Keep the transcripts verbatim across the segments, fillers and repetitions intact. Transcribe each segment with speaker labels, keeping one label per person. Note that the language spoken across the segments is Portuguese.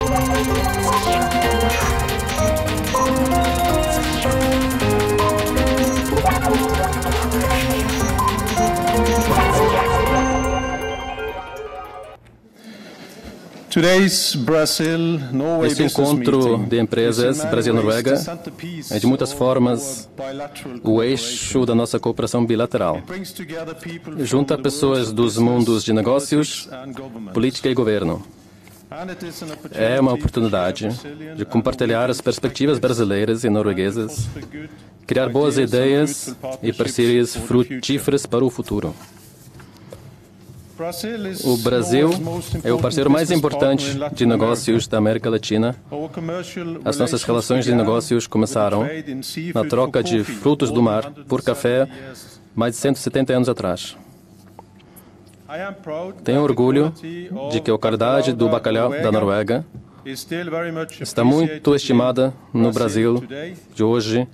Speaker 1: Este encontro de empresas Brasil-Noruega é, de muitas formas, o eixo da nossa cooperação bilateral. Junta pessoas dos mundos de negócios, política e governo. É uma oportunidade de compartilhar as perspectivas brasileiras e norueguesas, criar boas ideias e parcerias frutíferas para o futuro. O Brasil é o parceiro mais importante de negócios da América Latina. As nossas relações de negócios começaram na troca de frutos do mar por café mais de cento e setenta anos atrás. Tenho orgulho de que a qualidade do bacalhau da Noruega está muito estimada no Brasil de hoje,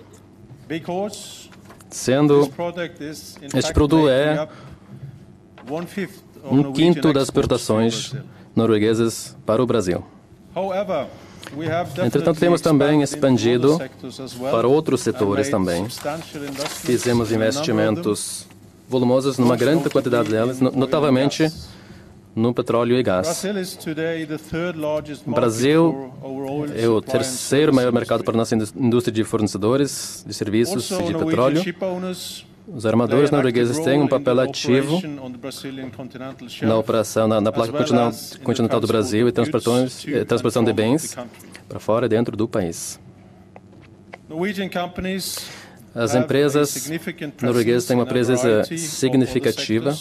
Speaker 1: sendo este produto é um quinto das exportações norueguesas para o Brasil. Entretanto, temos também expandido para outros setores também. Fizemos investimentos volumosos numa grande quantidade delas, notavelmente no petróleo e gás. O Brasil é o terceiro maior mercado para a nossa indústria de fornecedores de serviços e de petróleo. Os armadores noruegueses têm um papel ativo na operação, na, na placa continental, continental do Brasil e transportação de bens para fora e dentro do país. As empresas norueguesas têm uma presença significativa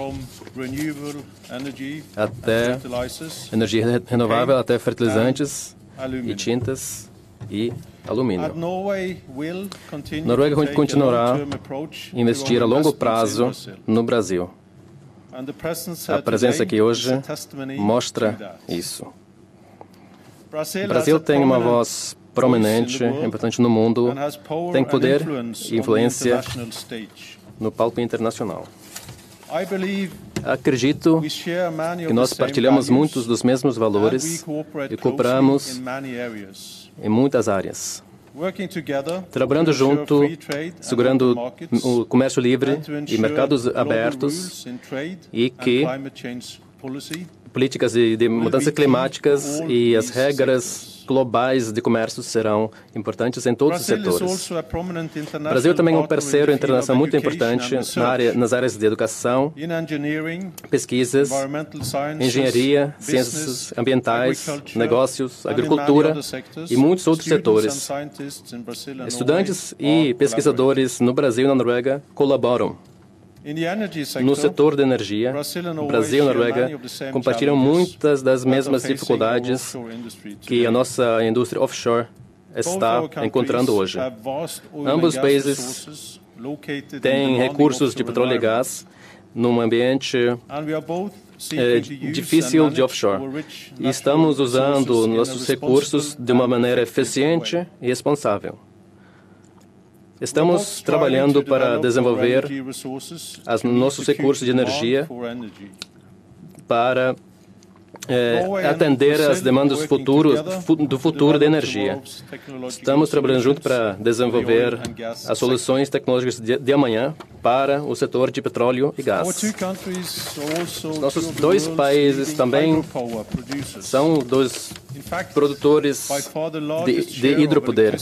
Speaker 1: até energia renovável, até fertilizantes e tintas e alumínio. Noruega continuará a investir a longo prazo no Brasil. A presença aqui hoje mostra isso. O Brasil tem uma voz prominente, importante no mundo, tem poder e influência no palco internacional. Acredito que nós partilhamos muitos dos mesmos valores e cooperamos em muitas áreas. Trabalhando junto, segurando o comércio livre e mercados abertos e que políticas de mudanças climáticas e as regras globais de comércio serão importantes em todos os setores. O Brasil também é um parceiro internacional muito importante na área, nas áreas de educação, pesquisas, engenharia, ciências ambientais, negócios, agricultura e muitos outros setores. Estudantes e pesquisadores no Brasil e na Noruega colaboram. No setor de energia, o Brasil e a Noruega compartilham muitas das mesmas dificuldades que a nossa indústria offshore está encontrando hoje. Ambos os países têm recursos de petróleo e gás num ambiente é, difícil de offshore. E estamos usando nossos recursos de uma maneira eficiente e responsável. Estamos trabalhando para desenvolver os nossos recursos de energia para é, atender às demandas futuras, do futuro da energia. Estamos trabalhando junto para desenvolver as soluções tecnológicas de, de amanhã para o setor de petróleo e gás. Nossos dois países também são dois produtores de, de hidropoder.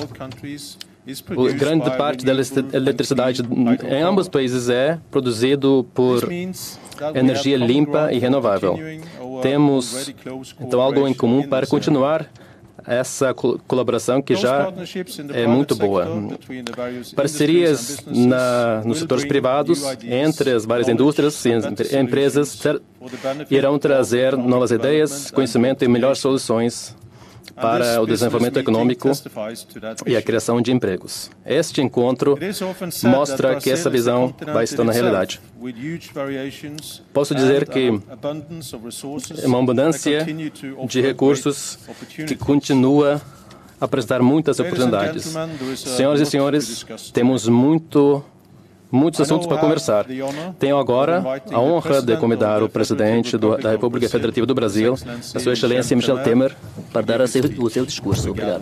Speaker 1: A grande parte da eletricidade em ambos os países é produzido por energia limpa e renovável. Temos, então, algo em comum para continuar essa colaboração que já é muito boa. Parcerias na, nos setores privados, entre as várias indústrias e empresas, irão trazer novas ideias, conhecimento e melhores soluções para o desenvolvimento econômico e a criação de empregos. Este encontro mostra que essa visão vai se tornar realidade. Posso dizer que é uma abundância de recursos que continua a apresentar muitas oportunidades. Senhoras e senhores, temos muito muitos assuntos para conversar. Tenho agora a honra de convidar o presidente do, da República Federativa do Brasil, a Sua Excelência Michel Temer, para dar seu, o seu discurso. Obrigado.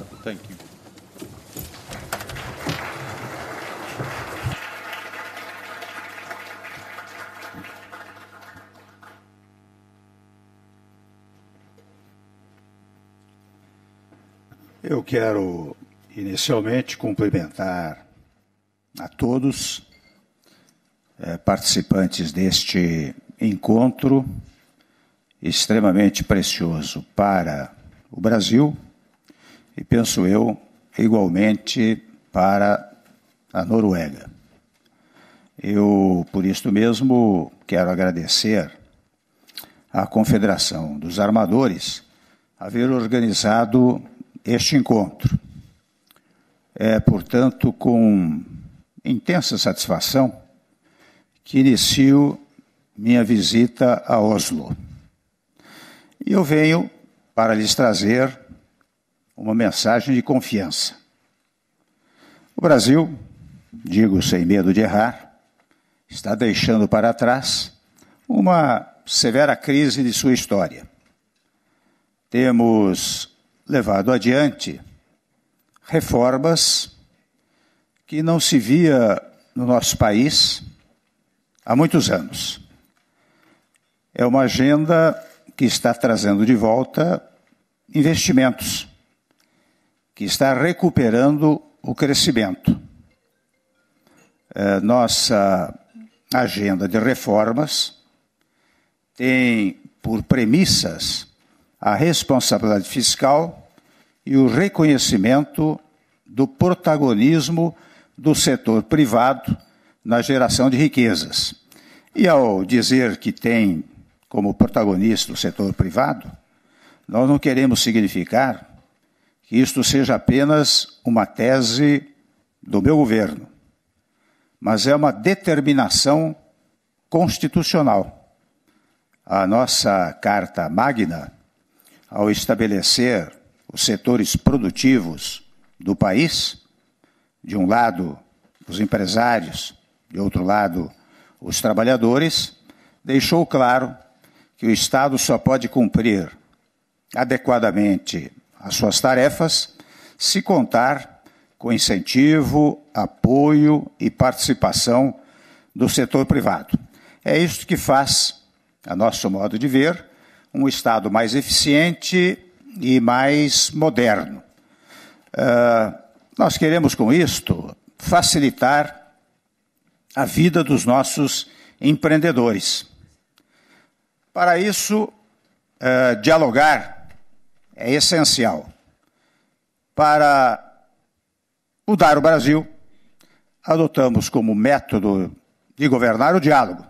Speaker 2: Eu quero inicialmente cumprimentar a todos eh, participantes deste encontro extremamente precioso para o Brasil e, penso eu, igualmente para a Noruega. Eu, por isso mesmo, quero agradecer à Confederação dos Armadores haver organizado este encontro. É, portanto, com intensa satisfação que inicio minha visita a Oslo. E eu venho para lhes trazer uma mensagem de confiança. O Brasil, digo sem medo de errar, está deixando para trás uma severa crise de sua história. Temos levado adiante reformas que não se via no nosso país há muitos anos. É uma agenda que está trazendo de volta investimentos, que está recuperando o crescimento. É, nossa agenda de reformas tem por premissas a responsabilidade fiscal e o reconhecimento do protagonismo do setor privado na geração de riquezas. E ao dizer que tem como protagonista o setor privado, nós não queremos significar que isto seja apenas uma tese do meu governo, mas é uma determinação constitucional. A nossa Carta Magna, ao estabelecer os setores produtivos do país, de um lado os empresários, de outro lado os trabalhadores, deixou claro que o Estado só pode cumprir adequadamente as suas tarefas se contar com incentivo, apoio e participação do setor privado. É isso que faz, a nosso modo de ver, um Estado mais eficiente e mais moderno. Uh, nós queremos, com isto, facilitar a vida dos nossos empreendedores. Para isso, uh, dialogar é essencial. Para mudar o Brasil, adotamos como método de governar o diálogo.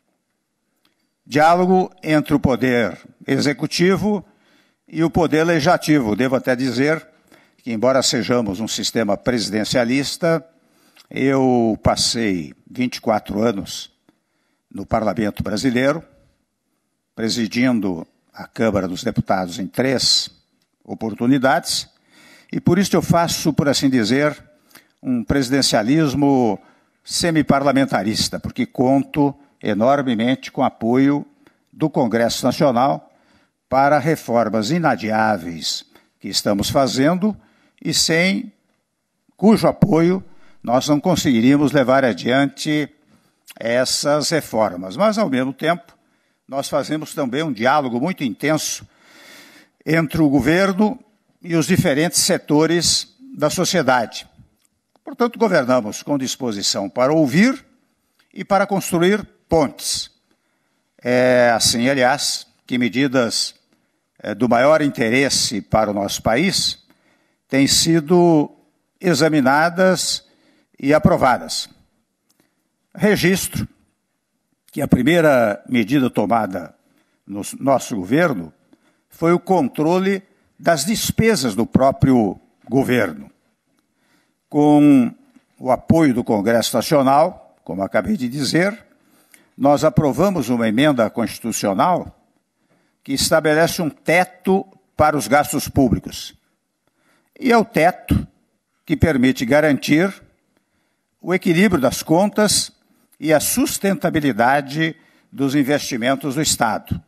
Speaker 2: Diálogo entre o poder executivo e o poder legislativo. Devo até dizer que, embora sejamos um sistema presidencialista, eu passei vinte e quatro anos no Parlamento brasileiro, presidindo a Câmara dos Deputados em três oportunidades, e por isso eu faço, por assim dizer, um presidencialismo semi-parlamentarista, porque conto enormemente com o apoio do Congresso Nacional para reformas inadiáveis que estamos fazendo e sem cujo apoio nós não conseguiríamos levar adiante essas reformas. Mas, ao mesmo tempo, nós fazemos também um diálogo muito intenso entre o governo e os diferentes setores da sociedade. Portanto, governamos com disposição para ouvir e para construir pontes. É assim, aliás, que medidas é, do maior interesse para o nosso país têm sido examinadas e aprovadas. Registro que a primeira medida tomada no nosso governo foi o controle das despesas do próprio governo. Com o apoio do Congresso Nacional, como acabei de dizer, nós aprovamos uma emenda constitucional que estabelece um teto para os gastos públicos. E é o teto que permite garantir o equilíbrio das contas e a sustentabilidade dos investimentos do Estado.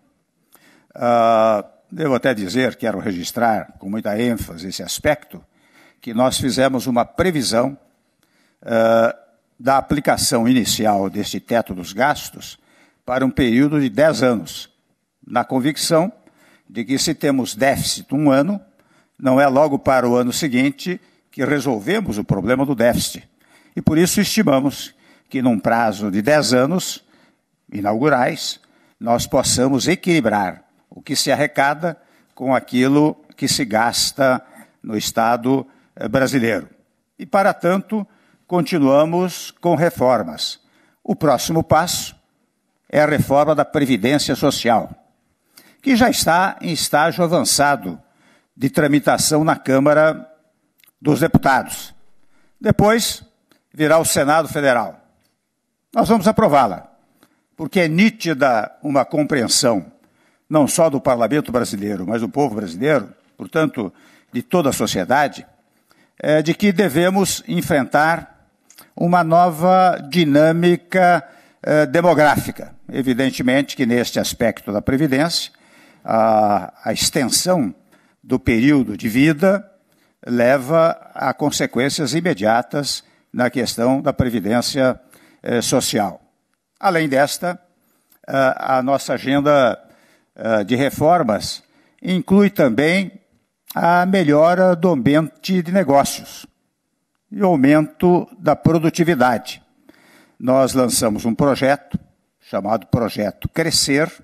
Speaker 2: Uh, devo até dizer, quero registrar com muita ênfase esse aspecto, que nós fizemos uma previsão uh, da aplicação inicial deste teto dos gastos para um período de dez anos, na convicção de que se temos déficit um ano, não é logo para o ano seguinte que resolvemos o problema do déficit. E por isso estimamos que num prazo de dez anos inaugurais, nós possamos equilibrar o que se arrecada com aquilo que se gasta no Estado brasileiro. E, para tanto, continuamos com reformas. O próximo passo é a reforma da Previdência Social, que já está em estágio avançado de tramitação na Câmara dos Deputados. Depois virá o Senado Federal. Nós vamos aprová-la, porque é nítida uma compreensão, não só do Parlamento brasileiro, mas do povo brasileiro, portanto, de toda a sociedade, é, de que devemos enfrentar uma nova dinâmica é, demográfica. Evidentemente que, neste aspecto da Previdência, a, a extensão do período de vida leva a consequências imediatas na questão da Previdência eh, Social. Além desta, a, a nossa agenda a, de reformas inclui também a melhora do ambiente de negócios e o aumento da produtividade. Nós lançamos um projeto chamado Projeto Crescer,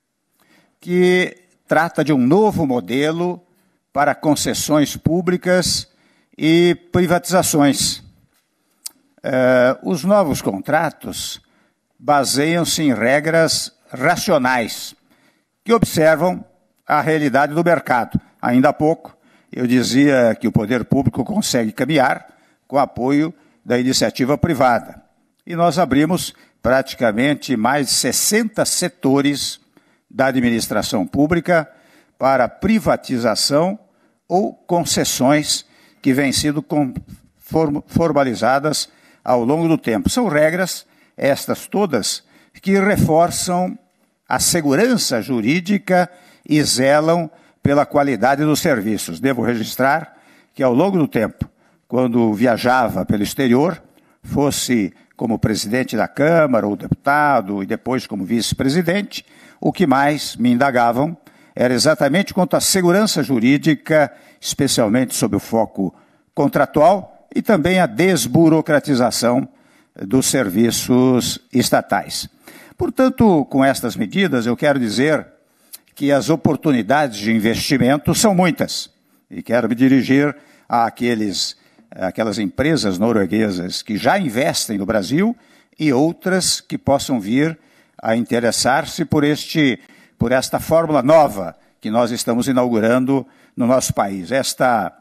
Speaker 2: que trata de um novo modelo para concessões públicas e privatizações. Uh, os novos contratos baseiam-se em regras racionais, que observam a realidade do mercado. Ainda há pouco, eu dizia que o poder público consegue caminhar com apoio da iniciativa privada. E nós abrimos praticamente mais de sessenta setores da administração pública para privatização ou concessões que vêm sido formalizadas ao longo do tempo. São regras, estas todas, que reforçam a segurança jurídica e zelam pela qualidade dos serviços. Devo registrar que, ao longo do tempo, quando viajava pelo exterior, fosse como presidente da Câmara ou deputado e depois como vice-presidente, o que mais me indagavam era exatamente quanto à segurança jurídica, especialmente sob o foco contratual, e também a desburocratização dos serviços estatais. Portanto, com estas medidas, eu quero dizer que as oportunidades de investimento são muitas, e quero me dirigir àqueles, àquelas empresas norueguesas que já investem no Brasil e outras que possam vir a interessar-se por este por esta fórmula nova que nós estamos inaugurando no nosso país. Esta,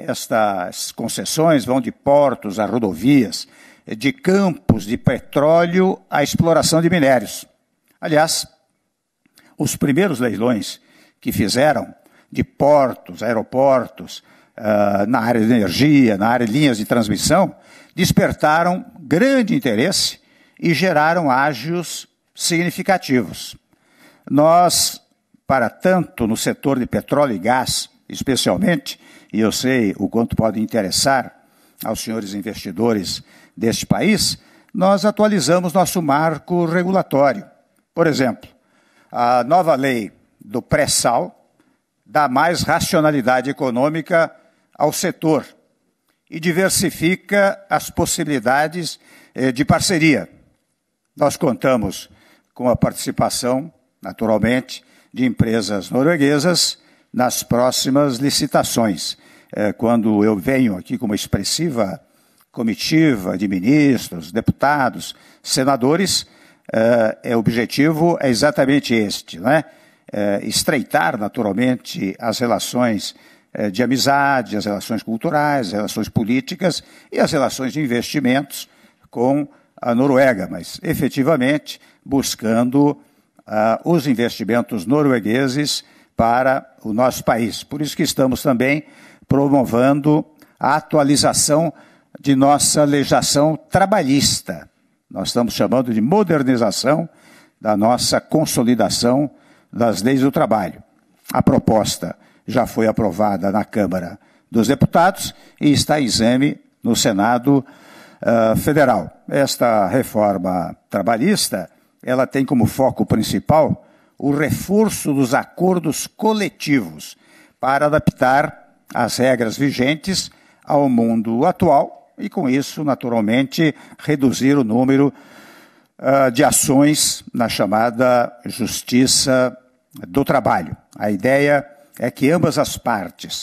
Speaker 2: estas concessões vão de portos a rodovias, de campos de petróleo à exploração de minérios. Aliás, os primeiros leilões que fizeram de portos, aeroportos, uh, na área de energia, na área de linhas de transmissão, despertaram grande interesse e geraram ágios significativos. Nós, para tanto no setor de petróleo e gás, especialmente, e eu sei o quanto pode interessar aos senhores investidores deste país, nós atualizamos nosso marco regulatório. Por exemplo, a nova lei do pré-sal dá mais racionalidade econômica ao setor e diversifica as possibilidades eh, de parceria. Nós contamos com a participação, naturalmente, de empresas norueguesas nas próximas licitações. É, quando eu venho aqui com uma expressiva comitiva de ministros, deputados, senadores, é, é, o objetivo é exatamente este, né? É, estreitar, naturalmente, as relações é, de amizade, as relações culturais, as relações políticas e as relações de investimentos com a Noruega, mas, efetivamente, buscando Uh, os investimentos noruegueses para o nosso país. Por isso que estamos também promovendo a atualização de nossa legislação trabalhista, Nós estamos chamando de modernização da nossa consolidação das leis do trabalho. A proposta já foi aprovada na Câmara dos Deputados e está em exame no Senado uh, Federal. Esta reforma trabalhista, ela tem como foco principal o reforço dos acordos coletivos para adaptar as regras vigentes ao mundo atual e, com isso, naturalmente, reduzir o número uh, de ações na chamada Justiça do Trabalho. A ideia é que ambas as partes,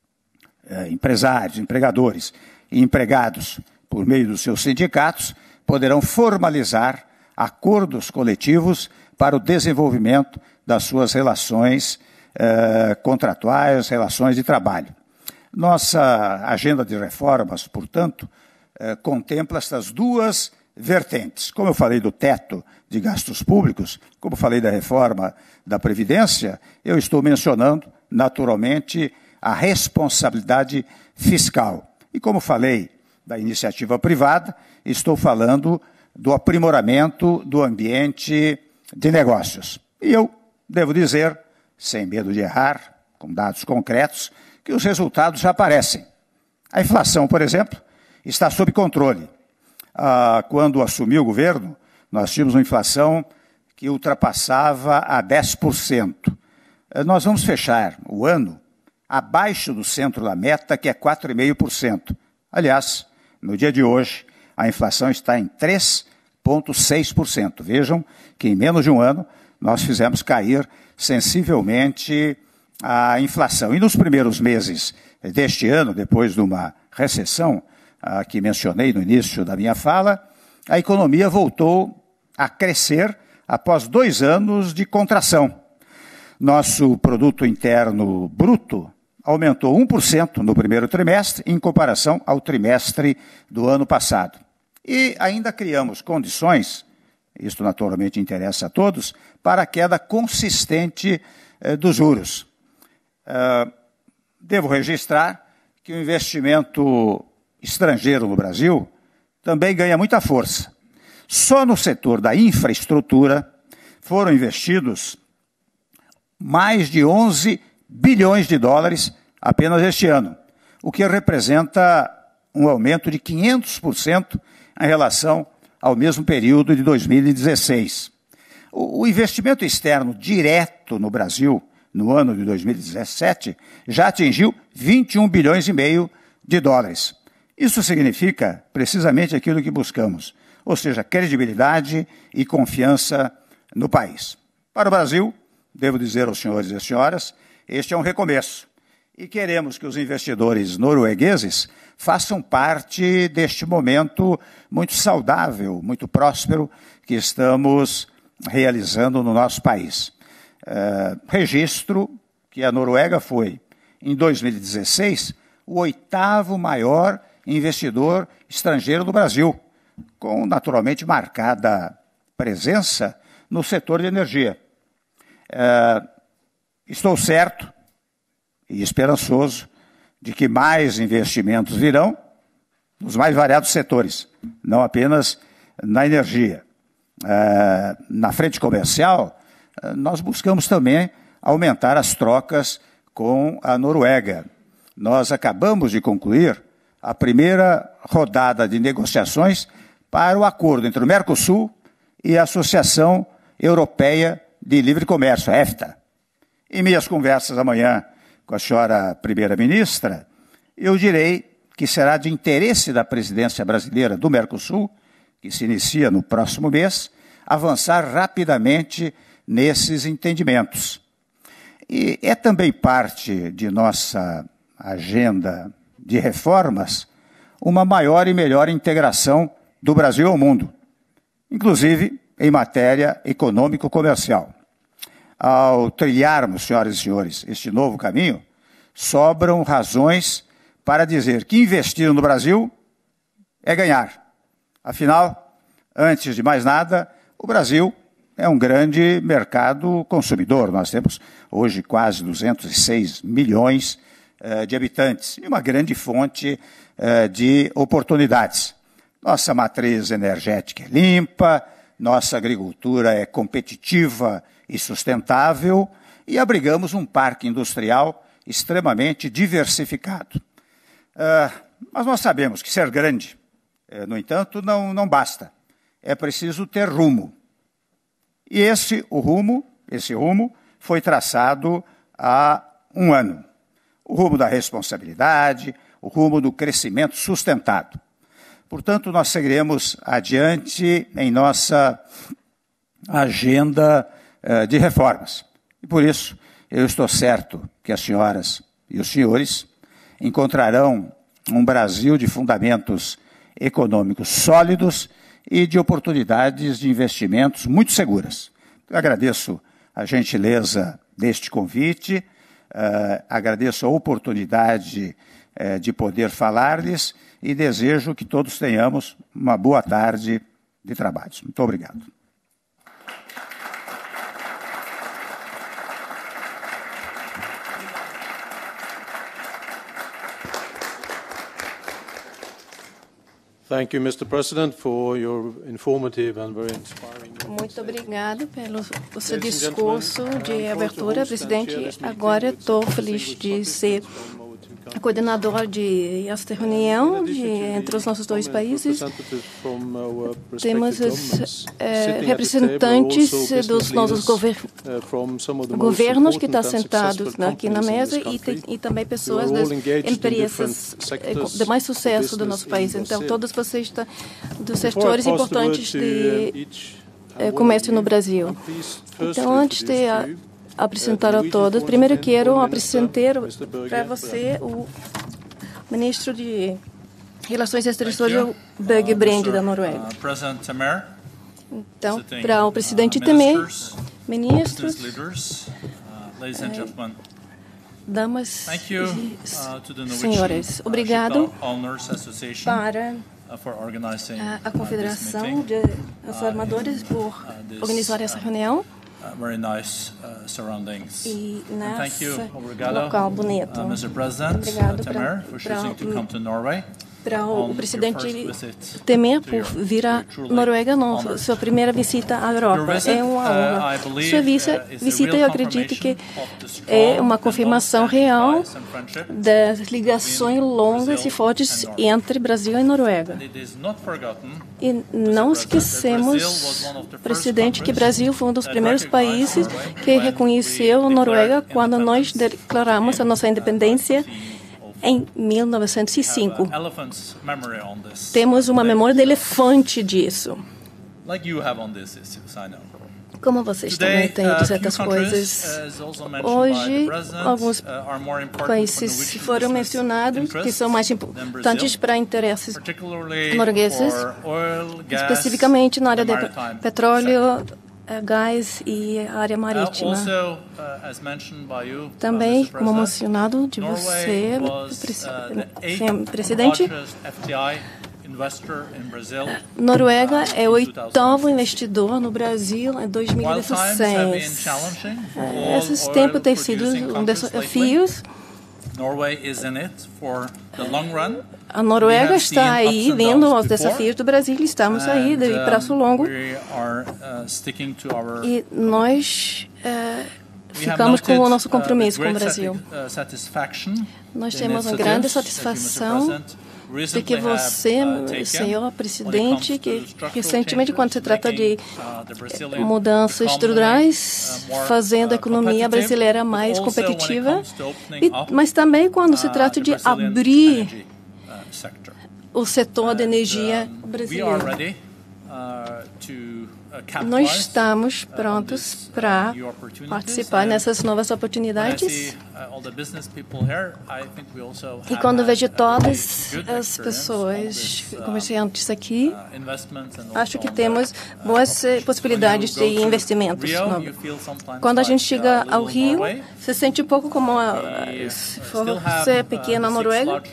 Speaker 2: uh, empresários, empregadores e empregados, por meio dos seus sindicatos, poderão formalizar acordos coletivos para o desenvolvimento das suas relações uh, contratuais, relações de trabalho. Nossa agenda de reformas, portanto, uh, contempla estas duas vertentes. Como eu falei do teto de gastos públicos, como falei da reforma da Previdência, eu estou mencionando, naturalmente, a responsabilidade fiscal. E como falei da iniciativa privada, estou falando do aprimoramento do ambiente de negócios. E eu devo dizer, sem medo de errar, com dados concretos, que os resultados já aparecem. A inflação, por exemplo, está sob controle. Ah, quando assumiu o governo, nós tínhamos uma inflação que ultrapassava a dez por cento. Nós vamos fechar o ano abaixo do centro da meta, que é quatro vírgula cinco por cento. Aliás, no dia de hoje, a inflação está em três vírgula seis por cento. Vejam que em menos de um ano nós fizemos cair sensivelmente a inflação. E nos primeiros meses deste ano, depois de uma recessão ah, que mencionei no início da minha fala, a economia voltou a crescer após dois anos de contração. Nosso produto interno bruto aumentou um por cento no primeiro trimestre em comparação ao trimestre do ano passado. E ainda criamos condições, isto naturalmente interessa a todos, para a queda consistente eh, dos juros. Uh, devo registrar que o investimento estrangeiro no Brasil também ganha muita força. Só no setor da infraestrutura foram investidos mais de onze bilhões de dólares apenas este ano, o que representa um aumento de quinhentos por cento em relação ao mesmo período de dois mil e dezesseis. O investimento externo direto no Brasil, no ano de dois mil e dezessete, já atingiu vinte e um bilhões e meio de dólares. Isso significa precisamente aquilo que buscamos, ou seja, credibilidade e confiança no país. Para o Brasil, devo dizer aos senhores e às senhoras, este é um recomeço. E queremos que os investidores noruegueses façam parte deste momento muito saudável, muito próspero que estamos realizando no nosso país. Uh, registro que a Noruega foi, em dois mil e dezesseis, o oitavo maior investidor estrangeiro do Brasil, com naturalmente marcada presença no setor de energia. Uh, estou certo e esperançoso de que mais investimentos virão nos mais variados setores, não apenas na energia. Uh, na frente comercial, uh, nós buscamos também aumentar as trocas com a Noruega. Nós acabamos de concluir a primeira rodada de negociações para o acordo entre o Mercosul e a Associação Europeia de Livre Comércio, a EFTA. Em minhas conversas amanhã com a senhora primeira-ministra, eu direi que será de interesse da presidência brasileira do Mercosul, que se inicia no próximo mês, avançar rapidamente nesses entendimentos. E é também parte de nossa agenda de reformas uma maior e melhor integração do Brasil ao mundo, inclusive em matéria econômico-comercial. Ao trilharmos, senhoras e senhores, este novo caminho, sobram razões para dizer que investir no Brasil é ganhar. Afinal, antes de mais nada, o Brasil é um grande mercado consumidor. Nós temos hoje quase duzentos e seis milhões uh, de habitantes e uma grande fonte uh, de oportunidades. Nossa matriz energética é limpa, nossa agricultura é competitiva e sustentável e abrigamos um parque industrial extremamente diversificado. Uh, mas nós sabemos que ser grande, eh, no entanto, não, não basta. É preciso ter rumo. E esse, o rumo, esse rumo foi traçado há um ano. O rumo da responsabilidade, o rumo do crescimento sustentado. Portanto, nós seguiremos adiante em nossa agenda uh, de reformas. E por isso, eu estou certo que as senhoras e os senhores encontrarão um Brasil de fundamentos econômicos sólidos e de oportunidades de investimentos muito seguras. Eu agradeço a gentileza deste convite, uh, agradeço a oportunidade uh, de poder falar-lhes e desejo que todos tenhamos uma boa tarde de trabalhos. Muito obrigado.
Speaker 3: Thank you, mister President, for your informative and very inspiring.
Speaker 4: Muito obrigado pelo o seu discurso de abertura, presidente. Agora estou feliz de ser coordenador de esta reunião de, entre os nossos dois países. Temos os eh, representantes dos nossos gover governos que estão sentados aqui na mesa e, te, e também pessoas das empresas de mais sucesso do nosso país. Então, todos vocês estão dos setores importantes de eh, comércio no Brasil. Então, antes de a, apresentar a todos, primeiro quero apresentar para você o ministro de Relações Exteriores, Børge Brende, da Noruega. Então, para o presidente Temer, ministros, eh, damas e senhores, obrigado para a, a Confederação de Armadores por organizar essa reunião. Uh, very nice uh, surroundings. E nessa local bonito. Uh, mister President, obrigado uh, Temer, for choosing to come to Norway. Para o presidente Temer por vir à Noruega na sua primeira visita à Europa. É uma honra. Sua visa, visita, eu acredito que é uma confirmação real das ligações longas e fortes entre Brasil e Noruega. E não esquecemos, presidente, que Brasil foi um dos primeiros países que reconheceu a Noruega quando nós declaramos a nossa independência em mil novecentos e cinco. Temos uma memória de elefante disso. Como vocês também têm de certas coisas. Hoje, alguns países foram mencionados que são mais importantes para interesses noruegueses, especificamente na área de petróleo, gás e área marítima. Também, como mencionado de você, presidente, Noruega é o oitavo investidor no Brasil em dois mil e dezesseis. Esses tempos têm sido um desafio. A Noruega está aí vindo aos desafios do Brasil. Estamos aí de prazo longo. E nós uh, ficamos com o nosso compromisso com o Brasil. Nós temos uma grande satisfação de que você, senhor presidente, que recentemente, quando se trata de mudanças estruturais, fazendo a economia brasileira mais competitiva, e, mas também quando se trata de abrir o setor de energia brasileiro. Nós estamos prontos para participar nessas novas oportunidades. E quando vejo todas as pessoas, comerciantes aqui, acho que temos boas possibilidades de investimentos. Quando a gente chega ao Rio, se sente um pouco como a, se for ser pequena Noruega.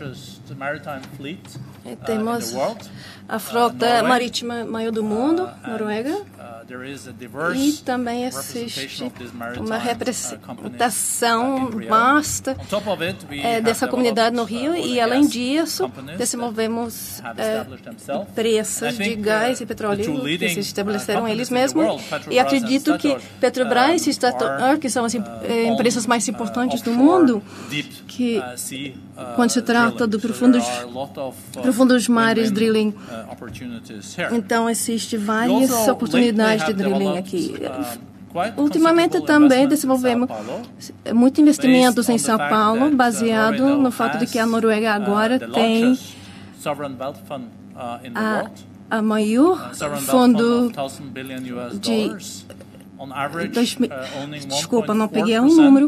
Speaker 4: Temos a frota marítima maior do mundo, Noruega. e também existe uma representação vasta é, dessa comunidade no Rio, e além disso, desenvolvemos é, empresas de gás e petróleo que se estabeleceram eles mesmos, e acredito que Petrobras e Statoil, que são as empresas mais importantes do mundo, que quando se trata do profundos, profundos mares drilling, então existe várias oportunidades de drilling aqui. Ultimamente também desenvolvemos muitos investimentos em São Paulo, baseado no fato de que a Noruega agora tem a, a maior fundo de Dois, desculpa, não peguei um número.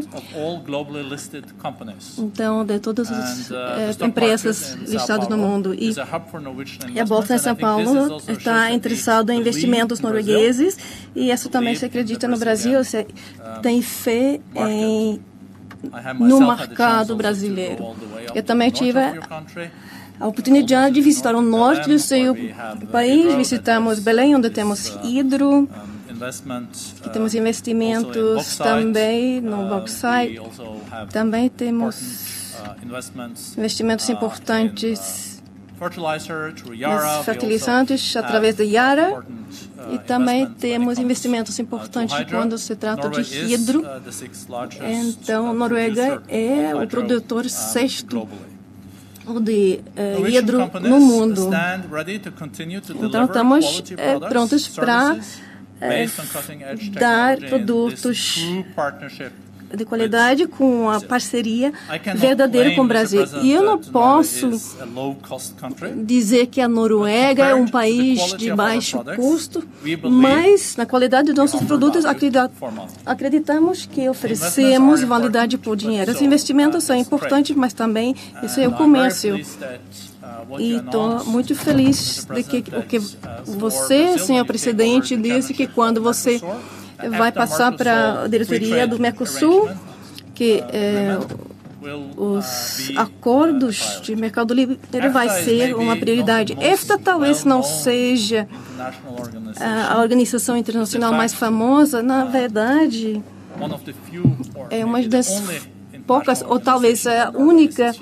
Speaker 4: Então, de todas as uh, empresas listadas no mundo. E, e a Bolsa de São Paulo está interessada em investimentos noruegueses, e isso também se acredita no Brasil, se tem fé em, no mercado brasileiro. Eu também tive a oportunidade de visitar o norte do seu país, visitamos Belém, onde temos hidro, que temos investimentos também no bauxite, também temos investimentos importantes nos fertilizantes através da Yara, e também temos investimentos importantes quando se trata de hidro. Então, a Noruega é o produtor sexto de uh, hidro no mundo. Então, estamos uh, prontos para uh, dar produtos de qualidade com a parceria verdadeira com o Brasil. E eu não posso dizer que a Noruega é um país de baixo custo, mas na qualidade dos nossos produtos acreditamos que oferecemos validade por dinheiro. Os investimentos são importantes, mas também isso é o comércio. E estou muito feliz de que o que você, senhor presidente, disse, que quando você vai passar para a diretoria do Mercosul, que é, os acordos de mercado livre vai ser uma prioridade. Esta talvez não seja a organização internacional mais famosa, na verdade, é uma das poucas, ou talvez a única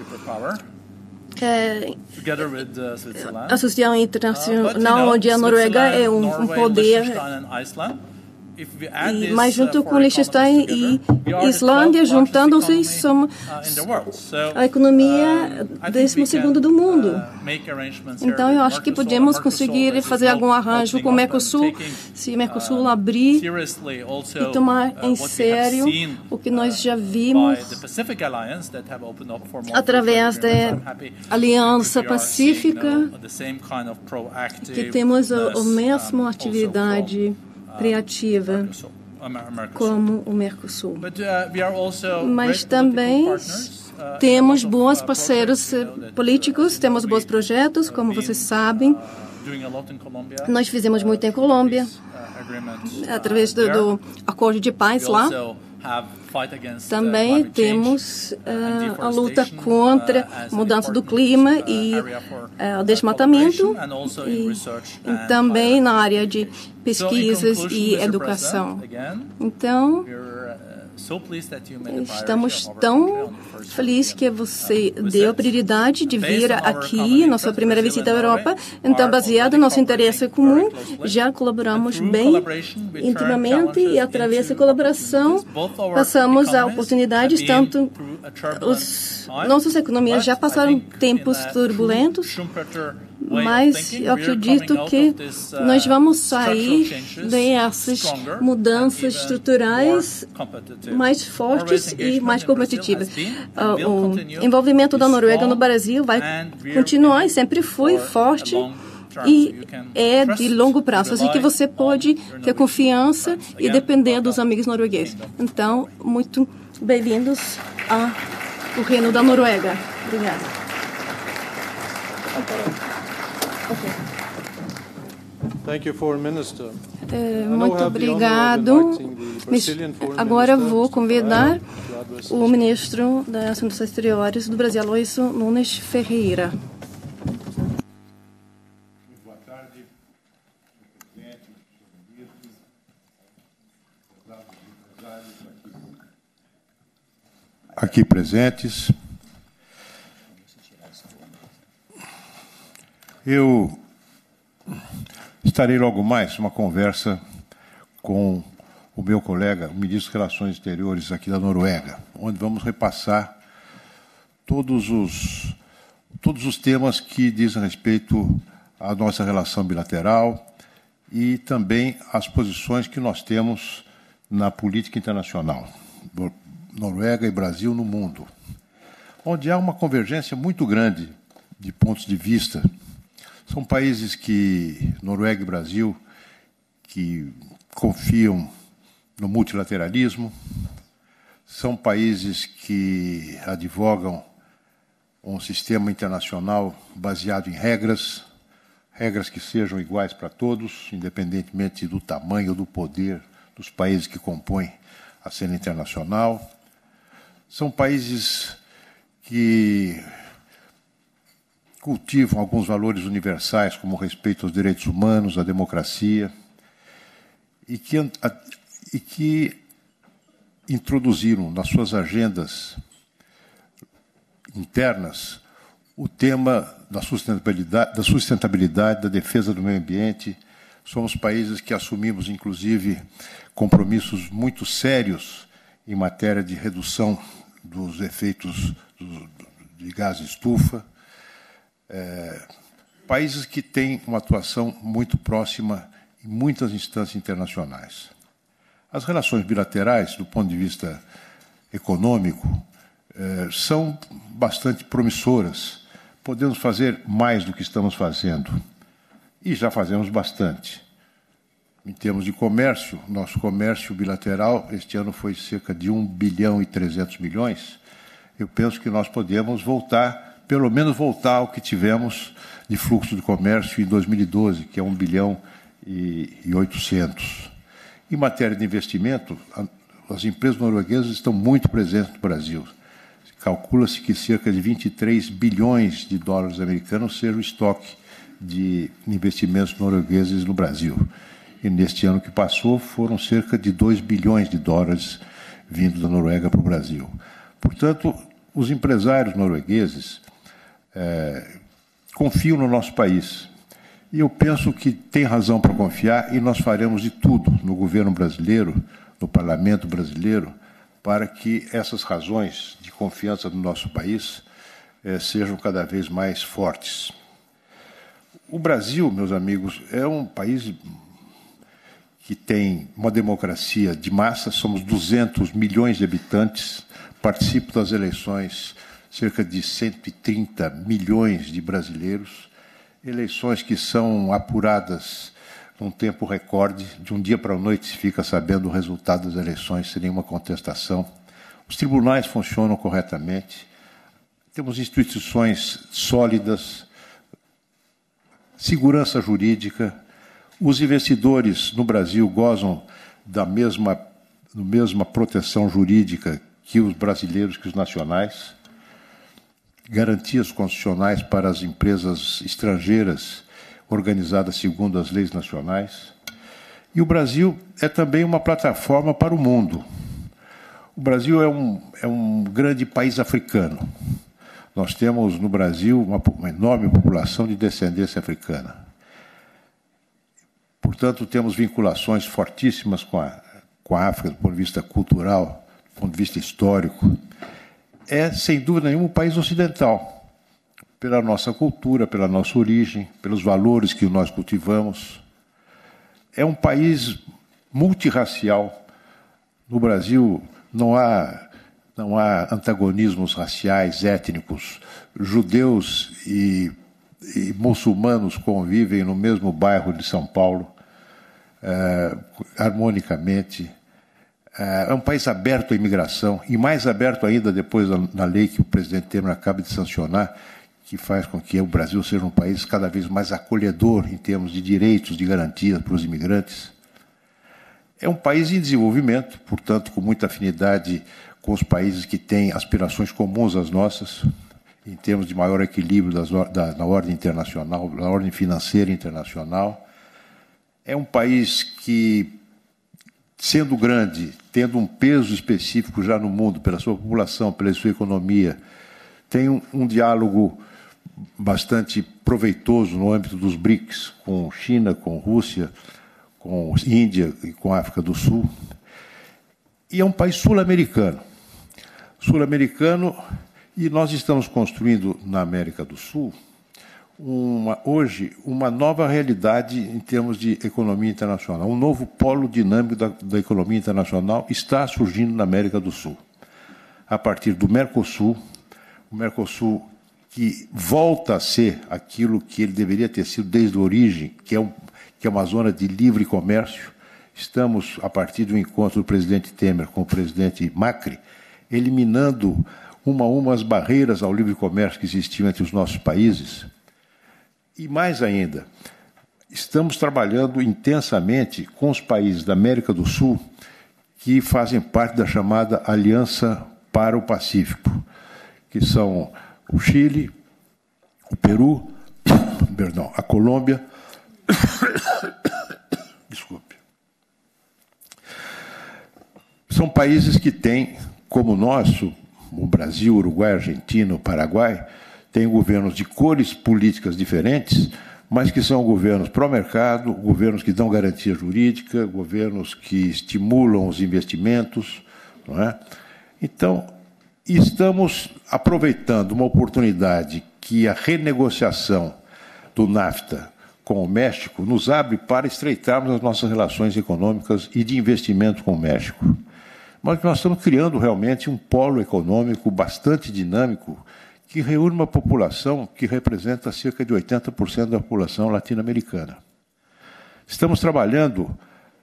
Speaker 4: É, associação internacional onde a Noruega é um, um poder, e, mas junto com Liechtenstein e Islândia, juntando-se, somos a economia décimo segundo do mundo. Então, eu acho que podemos conseguir fazer algum arranjo com o Mercosul, se o Mercosul abrir e tomar em sério o que nós já vimos através da Aliança Pacífica, que temos a, a mesma atividade criativa como o Mercosul. Mas também temos bons parceiros políticos, temos bons projetos, como vocês sabem. Nós fizemos muito em Colômbia, através do, do acordo de paz lá. Também temos uh, a luta contra a mudança do clima e uh, o desmatamento, e, e também na área de pesquisas e educação. Então, estamos tão felizes que você deu a prioridade de vir aqui, nossa primeira visita à Europa. Então, baseado no nosso interesse comum, já colaboramos bem intimamente, e através da colaboração passamos a oportunidades, tanto os nossas economias já passaram tempos turbulentos, mas eu acredito que nós vamos sair dessas mudanças estruturais mais fortes e mais competitivas. O envolvimento da Noruega no Brasil vai continuar, e sempre foi forte, e é de longo prazo, assim que você pode ter confiança e depender dos amigos noruegueses. Então, muito bem-vindos ao Reino da Noruega. Obrigada. Okay.
Speaker 3: Thank you, Foreign Minister.
Speaker 4: É, muito obrigado. Agora vou convidar o ministro das Assuntos Exteriores do Brasil, Aloysio Nunes Ferreira.
Speaker 5: Boa tarde, presidente, ministros. aqui presentes. Eu estarei logo mais numa conversa com o meu colega, o ministro de Relações Exteriores aqui da Noruega, onde vamos repassar todos os, todos os temas que dizem respeito à nossa relação bilateral e também as posições que nós temos na política internacional, Noruega e Brasil no mundo, onde há uma convergência muito grande de pontos de vista. São países que, Noruega e Brasil, que confiam no multilateralismo, são países que advogam um sistema internacional baseado em regras, regras que sejam iguais para todos, independentemente do tamanho, do poder dos países que compõem a cena internacional. São países que cultivam alguns valores universais, como o respeito aos direitos humanos, a democracia, e que, e que introduziram nas suas agendas internas o tema da sustentabilidade, da sustentabilidade, da defesa do meio ambiente. Somos países que assumimos, inclusive, compromissos muito sérios em matéria de redução dos efeitos de gás de estufa. É, países que têm uma atuação muito próxima em muitas instâncias internacionais. As relações bilaterais, do ponto de vista econômico, é, são bastante promissoras. Podemos fazer mais do que estamos fazendo, e já fazemos bastante. Em termos de comércio, nosso comércio bilateral este ano foi cerca de um bilhão e trezentos milhões. Eu penso que nós podemos voltar, pelo menos voltar ao que tivemos de fluxo de comércio em dois mil e doze, que é um bilhão e oitocentos. Em matéria de investimento, as empresas norueguesas estão muito presentes no Brasil. Calcula-se que cerca de vinte e três bilhões de dólares americanos seja o estoque de investimentos noruegueses no Brasil. E neste ano que passou foram cerca de dois bilhões de dólares vindo da Noruega para o Brasil. Portanto, os empresários noruegueses é, confiam no nosso país. E eu penso que tem razão para confiar, e nós faremos de tudo no governo brasileiro, no parlamento brasileiro, para que essas razões de confiança no nosso país eh, sejam cada vez mais fortes. O Brasil, meus amigos, é um país que tem uma democracia de massa, somos duzentos milhões de habitantes, participam das eleições cerca de cento e trinta milhões de brasileiros, eleições que são apuradas num tempo recorde, de um dia para a noite se fica sabendo o resultado das eleições sem nenhuma contestação. Os tribunais funcionam corretamente, temos instituições sólidas, segurança jurídica, os investidores no Brasil gozam da mesma, da mesma proteção jurídica que os brasileiros, que os nacionais, garantias constitucionais para as empresas estrangeiras organizadas segundo as leis nacionais. E o Brasil é também uma plataforma para o mundo. O Brasil é um, é um grande país africano. Nós temos no Brasil uma, uma enorme população de descendência africana. Portanto, temos vinculações fortíssimas com a, com a África do ponto de vista cultural, do ponto de vista histórico. É, sem dúvida nenhuma, um país ocidental, pela nossa cultura, pela nossa origem, pelos valores que nós cultivamos. É um país multirracial. No Brasil não há, não há antagonismos raciais, étnicos. Judeus e, e muçulmanos convivem no mesmo bairro de São Paulo, eh, harmonicamente. É um país aberto à imigração, e mais aberto ainda depois da, da lei que o presidente Temer acaba de sancionar, que faz com que o Brasil seja um país cada vez mais acolhedor em termos de direitos, de garantias para os imigrantes. É um país em desenvolvimento, portanto, com muita afinidade com os países que têm aspirações comuns às nossas, em termos de maior equilíbrio das, da, na ordem internacional, na ordem financeira internacional. É um país que sendo grande, tendo um peso específico já no mundo, pela sua população, pela sua economia, tem um, um diálogo bastante proveitoso no âmbito dos BRICS, com China, com Rússia, com Índia e com África do Sul. E é um país sul-americano. Sul-americano, e nós estamos construindo na América do Sul, uma, hoje, uma nova realidade em termos de economia internacional. Um novo polo dinâmico da, da economia internacional está surgindo na América do Sul. A partir do Mercosul, o Mercosul que volta a ser aquilo que ele deveria ter sido desde a origem, que é, um, que é uma zona de livre comércio. Estamos, a partir do encontro do presidente Temer com o presidente Macri, eliminando uma a uma as barreiras ao livre comércio que existiam entre os nossos países. E mais ainda, estamos trabalhando intensamente com os países da América do Sul que fazem parte da chamada Aliança para o Pacífico, que são o Chile, o Peru, perdão, a Colômbia, desculpe. São países que têm, como o nosso, o Brasil, Uruguai, Argentina, o Paraguai, têm governos de cores políticas diferentes, mas que são governos pró-mercado, governos que dão garantia jurídica, governos que estimulam os investimentos, não é? Então, estamos aproveitando uma oportunidade que a renegociação do NAFTA com o México nos abre para estreitarmos as nossas relações econômicas e de investimento com o México. Mas nós estamos criando realmente um polo econômico bastante dinâmico que reúne uma população que representa cerca de oitenta por cento da população latino-americana. Estamos trabalhando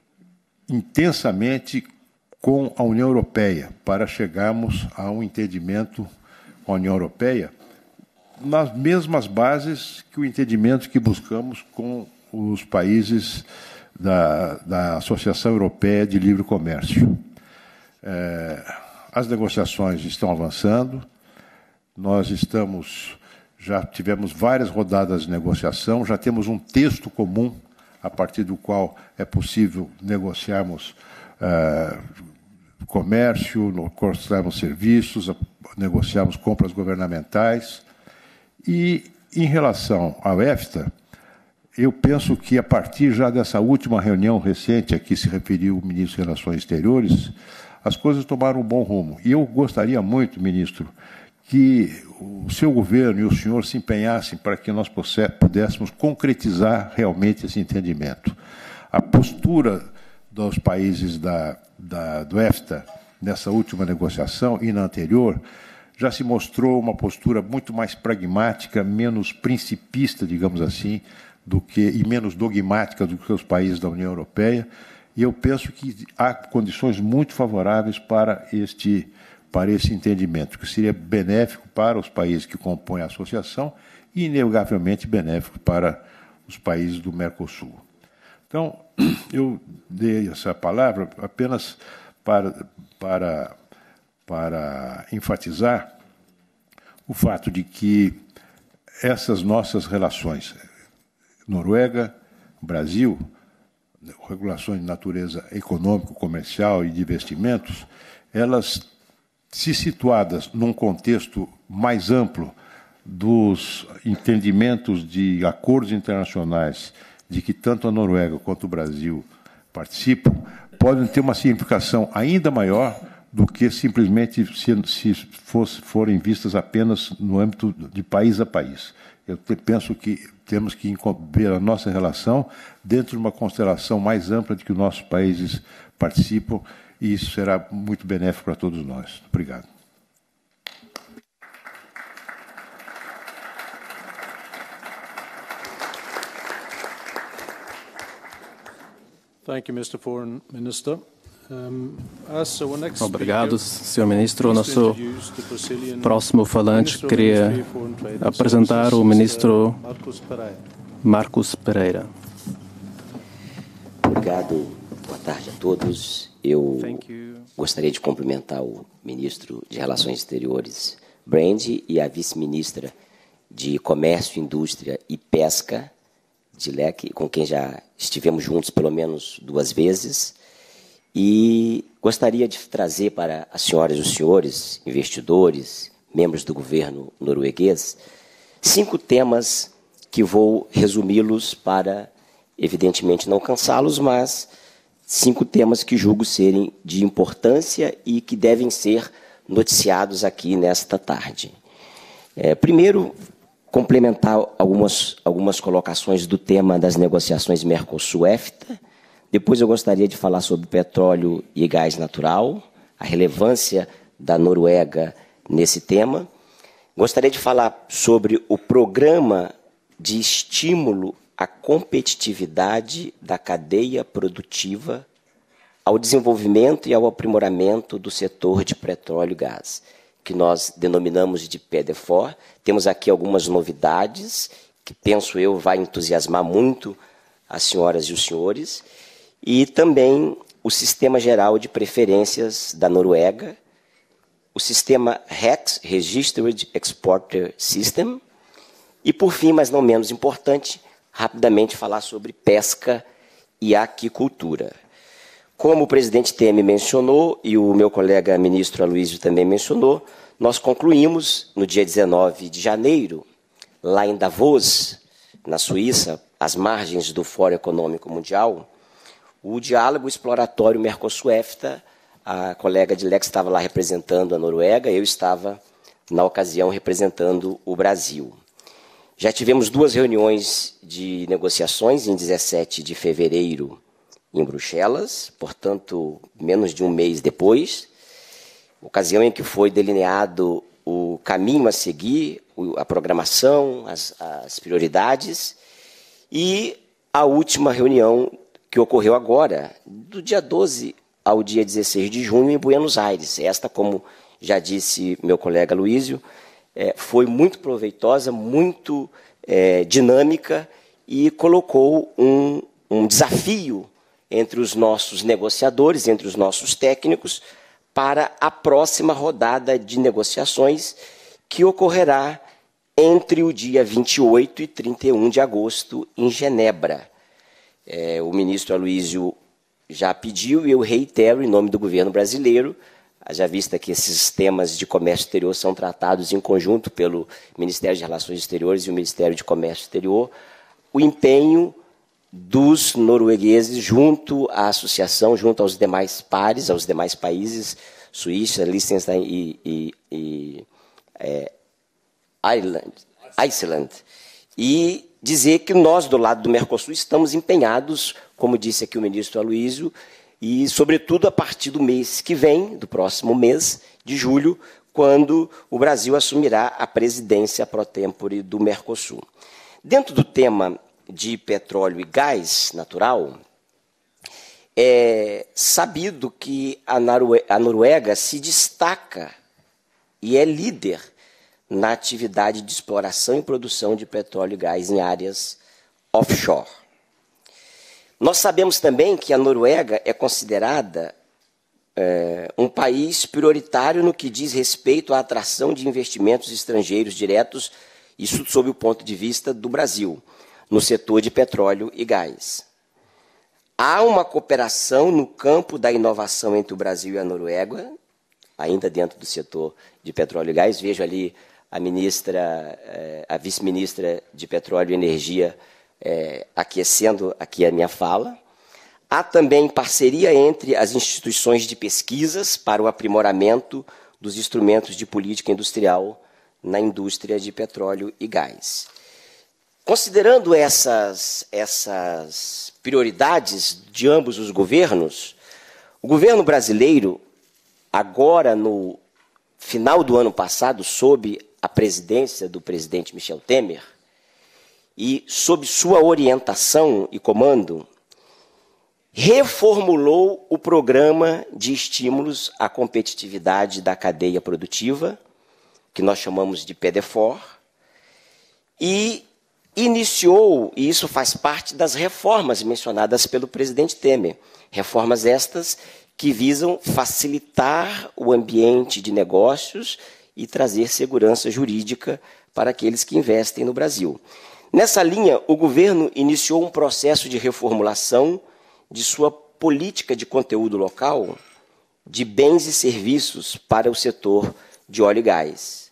Speaker 5: intensamente com a União Europeia para chegarmos a um entendimento com a União Europeia nas mesmas bases que o entendimento que buscamos com os países da, da Associação Europeia de Livre Comércio. É, as negociações estão avançando, nós estamos, já tivemos várias rodadas de negociação, já temos um texto comum a partir do qual é possível negociarmos é, comércio, negociarmos serviços, negociarmos compras governamentais. E, em relação ao EFTA, eu penso que, a partir já dessa última reunião recente a que se referiu o ministro de Relações Exteriores, as coisas tomaram um bom rumo. E eu gostaria muito, ministro, que o seu governo e o senhor se empenhassem para que nós pudéssemos concretizar realmente esse entendimento. A postura dos países da, da, do EFTA nessa última negociação e na anterior já se mostrou uma postura muito mais pragmática, menos principista, digamos assim, do que, e menos dogmática do que os países da União Europeia. E eu penso que há condições muito favoráveis para este, para esse entendimento, que seria benéfico para os países que compõem a associação e, inegavelmente, benéfico para os países do Mercosul. Então, eu dei essa palavra apenas para, para, para enfatizar o fato de que essas nossas relações, Noruega, Brasil, regulações de natureza econômico, comercial e de investimentos, elas, se situadas num contexto mais amplo dos entendimentos de acordos internacionais de que tanto a Noruega quanto o Brasil participam, podem ter uma significação ainda maior do que simplesmente se, se fosse, forem vistas apenas no âmbito de país a país. Eu te, penso que temos que ver a nossa relação dentro de uma constelação mais ampla de que os nossos países participam, e isso será muito benéfico para todos nós. Obrigado.
Speaker 3: Thank you, mister Foreign Minister. Um, as our next
Speaker 1: Obrigado, senhor Ministro. O nosso próximo falante queria apresentar o ministro Marcos Pereira.
Speaker 6: Obrigado. Boa tarde a todos. Eu gostaria de cumprimentar o ministro de Relações Exteriores, Brandi, e a vice-ministra de Comércio, Indústria e Pesca, de Leque, com quem já estivemos juntos pelo menos duas vezes. e gostaria de trazer para as senhoras e os senhores, investidores, membros do governo norueguês, cinco temas que vou resumi-los para, evidentemente, não cansá-los, mas cinco temas que julgo serem de importância e que devem ser noticiados aqui nesta tarde. É, primeiro, complementar algumas, algumas colocações do tema das negociações Mercosul-EFTA. Depois eu gostaria de falar sobre petróleo e gás natural, a relevância da Noruega nesse tema. Gostaria de falar sobre o programa de estímulo à competitividade da cadeia produtiva, ao desenvolvimento e ao aprimoramento do setor de petróleo e gás, que nós denominamos de P D F O R. Temos aqui algumas novidades, que penso eu vai entusiasmar muito as senhoras e os senhores, e também o Sistema Geral de Preferências da Noruega, o sistema R E X, Registered Exporter System, e, por fim, mas não menos importante, rapidamente falar sobre pesca e aquicultura. Como o presidente Temer mencionou, e o meu colega ministro Aloysio também mencionou, nós concluímos, no dia dezenove de janeiro, lá em Davos, na Suíça, às margens do Fórum Econômico Mundial, o diálogo exploratório Mercosul-EFTA. A colega de Lex estava lá representando a Noruega, eu estava, na ocasião, representando o Brasil. Já tivemos duas reuniões de negociações em dezessete de fevereiro em Bruxelas, portanto, menos de um mês depois, ocasião em que foi delineado o caminho a seguir, a programação, as, as prioridades, e a última reunião que ocorreu agora, do dia doze ao dia dezesseis de junho, em Buenos Aires. Esta, como já disse meu colega Aloysio, é, foi muito proveitosa, muito é, dinâmica e colocou um, um desafio entre os nossos negociadores, entre os nossos técnicos, para a próxima rodada de negociações que ocorrerá entre o dia vinte e oito e trinta e um de agosto, em Genebra. É, o ministro Aloysio já pediu, e eu reitero em nome do governo brasileiro, já vista que esses temas de comércio exterior são tratados em conjunto pelo Ministério de Relações Exteriores e o Ministério de Comércio Exterior, o empenho dos noruegueses junto à associação, junto aos demais pares, aos demais países, Suíça, Liechtenstein e, e, e é, Ireland, Iceland, e dizer que nós, do lado do Mercosul, estamos empenhados, como disse aqui o ministro Aloysio, e, sobretudo, a partir do mês que vem, do próximo mês de julho, quando o Brasil assumirá a presidência pro tempore do Mercosul. Dentro do tema de petróleo e gás natural, é sabido que a Noruega se destaca e é líder na atividade de exploração e produção de petróleo e gás em áreas offshore. Nós sabemos também que a Noruega é considerada é, um país prioritário no que diz respeito à atração de investimentos estrangeiros diretos, isso sob o ponto de vista do Brasil, no setor de petróleo e gás. Há uma cooperação no campo da inovação entre o Brasil e a Noruega, ainda dentro do setor de petróleo e gás. Vejo ali a ministra, a vice-ministra de Petróleo e Energia é, aquecendo aqui a minha fala. Há também parceria entre as instituições de pesquisas para o aprimoramento dos instrumentos de política industrial na indústria de petróleo e gás. Considerando essas, essas prioridades de ambos os governos, o governo brasileiro, agora no final do ano passado, sob a presidência do presidente Michel Temer, e sob sua orientação e comando, reformulou o programa de estímulos à competitividade da cadeia produtiva, que nós chamamos de P D F O R, e iniciou, e isso faz parte das reformas mencionadas pelo presidente Temer, reformas estas que visam facilitar o ambiente de negócios e trazer segurança jurídica para aqueles que investem no Brasil. Nessa linha, o governo iniciou um processo de reformulação de sua política de conteúdo local de bens e serviços para o setor de óleo e gás.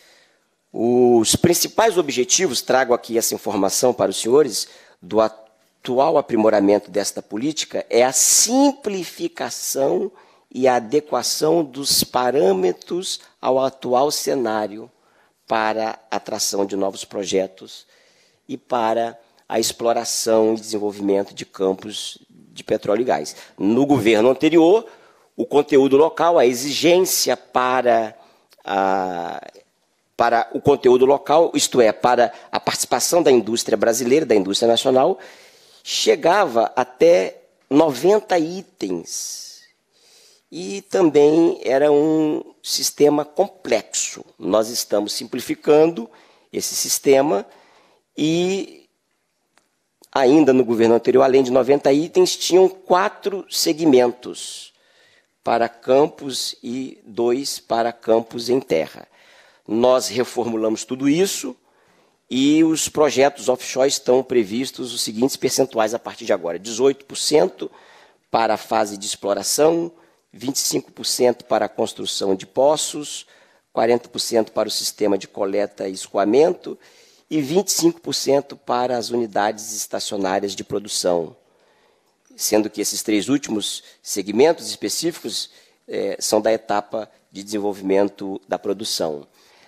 Speaker 6: Os principais objetivos, trago aqui essa informação para os senhores, do atual aprimoramento desta política é a simplificação e a adequação dos parâmetros ao atual cenário para a atração de novos projetos e para a exploração e desenvolvimento de campos de petróleo e gás. No governo anterior, o conteúdo local, a exigência para, a, para o conteúdo local, isto é, para a participação da indústria brasileira, da indústria nacional, chegava até noventa itens. E também era um sistema complexo. Nós estamos simplificando esse sistema e, ainda no governo anterior, além de noventa itens, tinham quatro segmentos para campos e dois para campos em terra. Nós reformulamos tudo isso e os projetos offshore estão previstos os seguintes percentuais a partir de agora. dezoito por cento para a fase de exploração, vinte e cinco por cento para a construção de poços, quarenta por cento para o sistema de coleta e escoamento e vinte e cinco por cento para as unidades estacionárias de produção, sendo que esses três últimos segmentos específicos eh, são da etapa de desenvolvimento da produção.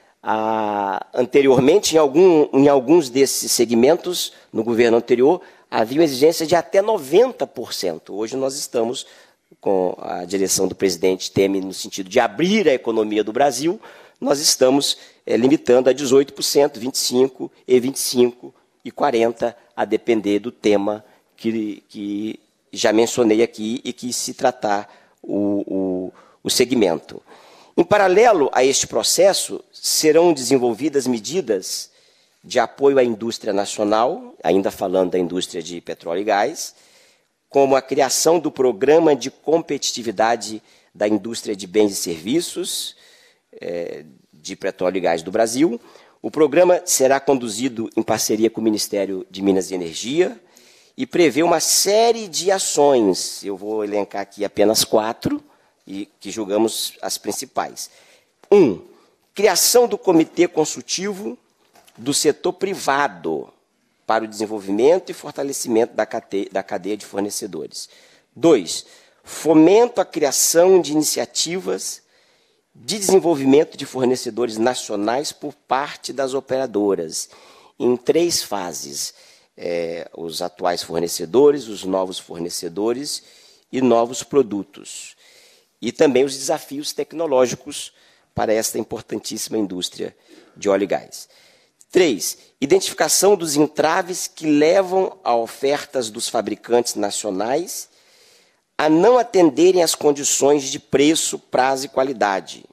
Speaker 6: Ah, anteriormente, em, algum, em alguns desses segmentos, no governo anterior, havia uma exigência de até noventa por cento. Hoje nós estamos com a direção do presidente Temer no sentido de abrir a economia do Brasil, nós estamos é, limitando a dezoito por cento, vinte e cinco por cento e vinte e cinco por cento e quarenta por cento, a depender do tema que, que já mencionei aqui e que se tratar o, o, o segmento. Em paralelo a este processo, serão desenvolvidas medidas de apoio à indústria nacional, ainda falando da indústria de petróleo e gás, como a criação do Programa de Competitividade da Indústria de Bens e Serviços eh, de Petróleo e Gás do Brasil. O programa será conduzido em parceria com o Ministério de Minas e Energia e prevê uma série de ações. Eu vou elencar aqui apenas quatro, e que julgamos as principais. Um, criação do Comitê Consultivo do Setor Privado para o desenvolvimento e fortalecimento da cadeia, da cadeia de fornecedores. Dois, fomento à criação de iniciativas de desenvolvimento de fornecedores nacionais por parte das operadoras, em três fases: é, os atuais fornecedores, os novos fornecedores e novos produtos. E também os desafios tecnológicos para esta importantíssima indústria de óleo e gás. Três, identificação dos entraves que levam a ofertas dos fabricantes nacionais a não atenderem às condições de preço, prazo e qualidade.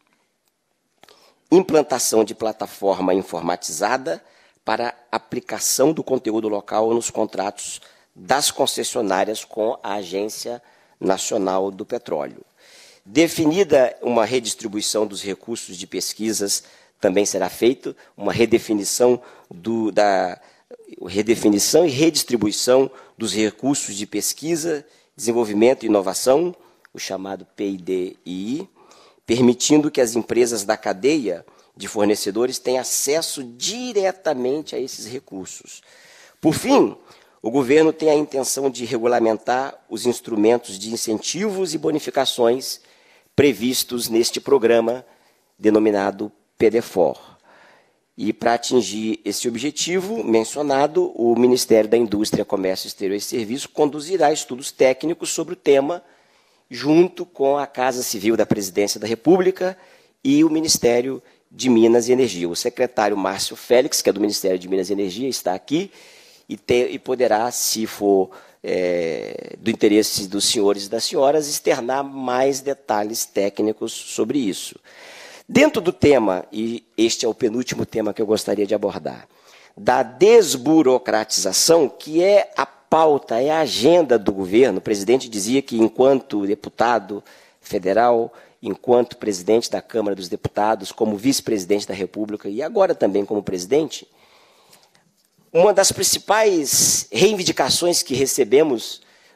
Speaker 6: Implantação de plataforma informatizada para aplicação do conteúdo local nos contratos das concessionárias com a Agência Nacional do Petróleo. Definida uma redistribuição dos recursos de pesquisas, também será feito uma redefinição, do, da, redefinição e redistribuição dos recursos de pesquisa, desenvolvimento e inovação, o chamado P I D I I, permitindo que as empresas da cadeia de fornecedores tenham acesso diretamente a esses recursos. Por fim, o governo tem a intenção de regulamentar os instrumentos de incentivos e bonificações previstos neste programa denominado P D F O R. E, para atingir esse objetivo mencionado, o Ministério da Indústria, Comércio Exterior e Serviços conduzirá estudos técnicos sobre o tema, junto com a Casa Civil da Presidência da República e o Ministério de Minas e Energia. O secretário Márcio Félix, que é do Ministério de Minas e Energia, está aqui e, ter, e poderá, se for é, do interesse dos senhores e das senhoras, externar mais detalhes técnicos sobre isso. Dentro do tema, e este é o penúltimo tema que eu gostaria de abordar, da desburocratização, que é a pauta, é a agenda do governo. O presidente dizia que, enquanto deputado federal, enquanto presidente da Câmara dos Deputados, como vice-presidente da República e agora também como presidente, uma das principais reivindicações que recebemos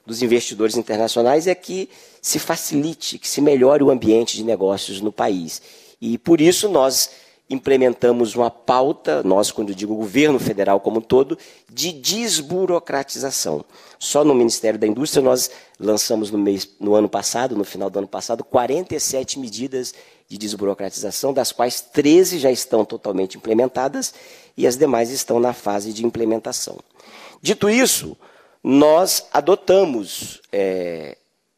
Speaker 6: dos investidores internacionais é que se facilite, que se melhore o ambiente de negócios no país. E, por isso, nós implementamos uma pauta, nós, quando eu digo governo federal como um todo, de desburocratização. Só no Ministério da Indústria nós lançamos no, mês, no ano passado, no final do ano passado, quarenta e sete medidas de desburocratização, das quais treze já estão totalmente implementadas e as demais estão na fase de implementação. Dito isso, nós adotamos é,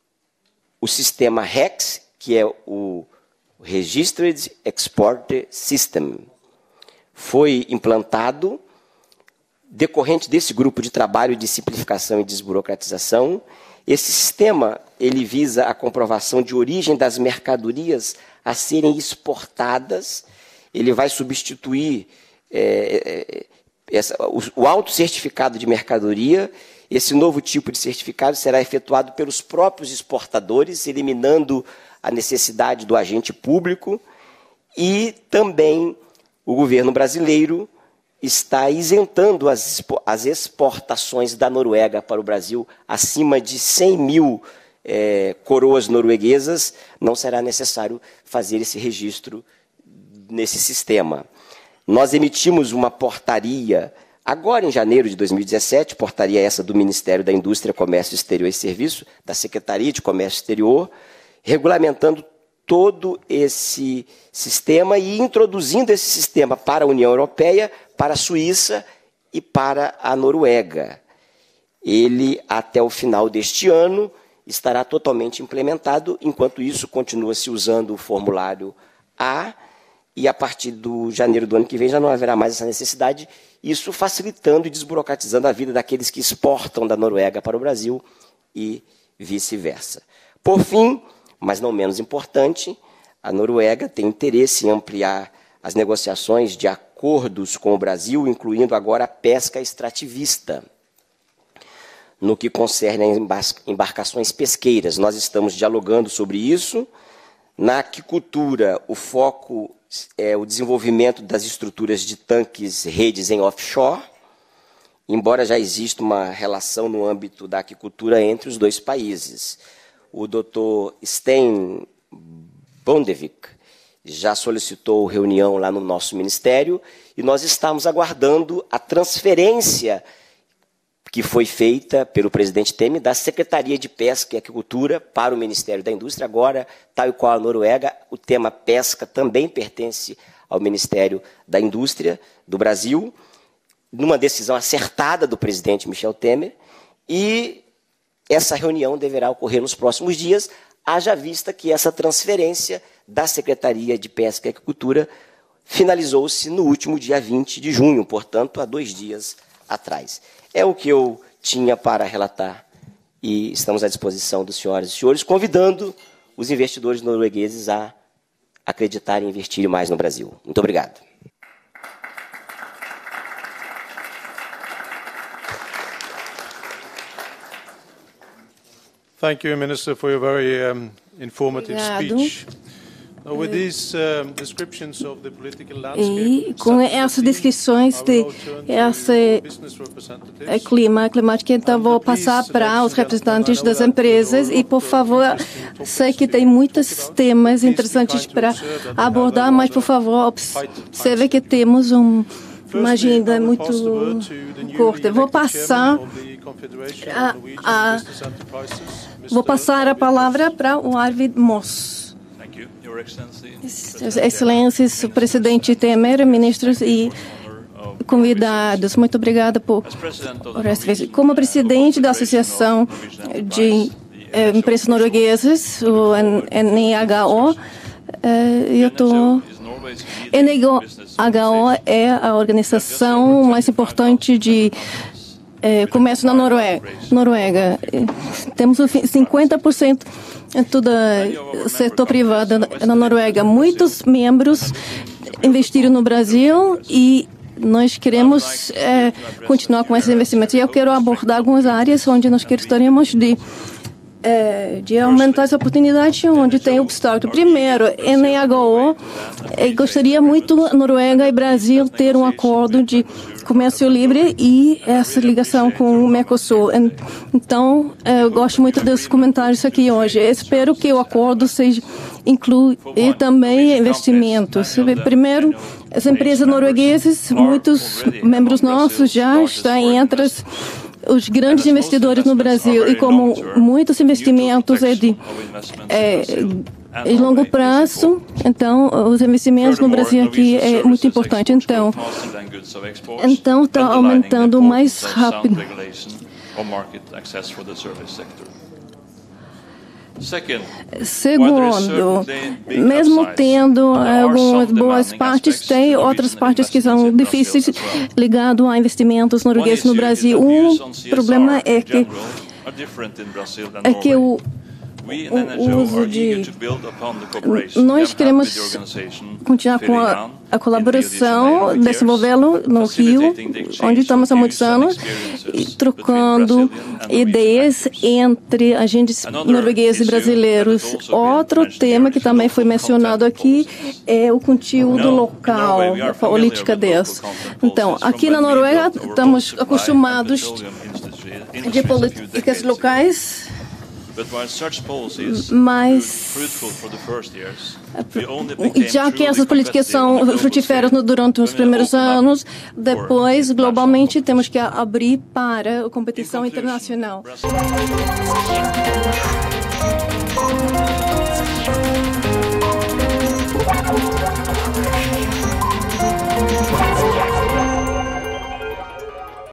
Speaker 6: o sistema REX, que é o Registered Export System. Foi implantado, decorrente desse grupo de trabalho de simplificação e desburocratização. Esse sistema ele visa a comprovação de origem das mercadorias a serem exportadas. Ele vai substituir é, essa, o, o autocertificado de mercadoria. Esse novo tipo de certificado será efetuado pelos próprios exportadores, eliminando a necessidade do agente público, e também o governo brasileiro está isentando as, as exportações da Noruega para o Brasil acima de cem mil é, coroas norueguesas, não será necessário fazer esse registro nesse sistema. Nós emitimos uma portaria, agora em janeiro de dois mil e dezessete, portaria essa do Ministério da Indústria, Comércio Exterior e Serviço, da Secretaria de Comércio Exterior, regulamentando todo esse sistema e introduzindo esse sistema para a União Europeia, para a Suíça e para a Noruega. Ele, até o final deste ano, estará totalmente implementado, enquanto isso continua-se usando o formulário A, e a partir do janeiro do ano que vem já não haverá mais essa necessidade, isso facilitando e desburocratizando a vida daqueles que exportam da Noruega para o Brasil e vice-versa. Por fim, mas não menos importante, a Noruega tem interesse em ampliar as negociações de acordos com o Brasil, incluindo agora a pesca extrativista. No que concerne a embarcações pesqueiras, nós estamos dialogando sobre isso. Na aquicultura, o foco é o desenvolvimento das estruturas de tanques redes em offshore, embora já exista uma relação no âmbito da aquicultura entre os dois países. O doutor Sten Bondevik já solicitou reunião lá no nosso ministério e nós estamos aguardando a transferência que foi feita pelo presidente Temer da Secretaria de Pesca e Aquicultura para o Ministério da Indústria. Agora, tal e qual a Noruega, o tema pesca também pertence ao Ministério da Indústria do Brasil, numa decisão acertada do presidente Michel Temer, e essa reunião deverá ocorrer nos próximos dias, haja vista que essa transferência da Secretaria de Pesca e Aquicultura finalizou-se no último dia vinte de junho, portanto, há dois dias atrás. É o que eu tinha para relatar e estamos à disposição dos senhoras e senhores, convidando os investidores noruegueses a acreditarem e investirem mais no Brasil. Muito obrigado.
Speaker 3: Thank you, Minister, for your very um, informative speech. Now, with these um, descriptions of the political landscape,
Speaker 4: e com essas descrições de esse clima climático, então vou passar para os representantes das empresas e, por favor, sei que tem muitos temas interessantes para abordar, mas, por favor, observe que temos um, uma agenda muito curta. Vou passar a, a, vou passar a palavra para o Arvid Moss. Excelências, presidente Temer, ministros e convidados, muito obrigada por, por essa vez. Como presidente da Associação de eh, Empresas Norueguesas, o N H O, eh, eu estou... N H O é a organização mais importante de eh, comércio na Noruega. Noruega. Temos cinquenta por cento do setor privado na Noruega. Muitos membros investiram no Brasil e nós queremos é, continuar com esses investimentos. E eu quero abordar algumas áreas onde nós gostaríamos de é, de aumentar essa oportunidade onde tem obstáculo. Primeiro, N H O, é, gostaria muito Noruega e Brasil ter um acordo de comércio livre e essa ligação com o Mercosul. Então, eu gosto muito desses comentários aqui hoje. Espero que o acordo seja inclui também investimentos. Primeiro, as empresas norueguesas, muitos membros nossos já estão entre as, os grandes investidores no Brasil e como muitos investimentos é de é, em longo prazo, então os investimentos no Brasil aqui é muito importante. Então, então está aumentando mais rápido. Segundo, mesmo tendo algumas boas partes, tem outras partes que são difíceis ligadas a investimentos noruegueses no Brasil. Um problema é que, é que o o uso de... Nós queremos continuar com a, a colaboração, desenvolvê-lo no Rio, onde estamos há muitos anos, e trocando ideias entre agentes noruegueses e brasileiros. Outro tema que também foi mencionado aqui é o conteúdo local, a política dessa. Então, aqui na Noruega, estamos acostumados de políticas locais, mas já que essas políticas são frutíferas durante os primeiros anos, depois, globalmente, temos que abrir para a competição internacional.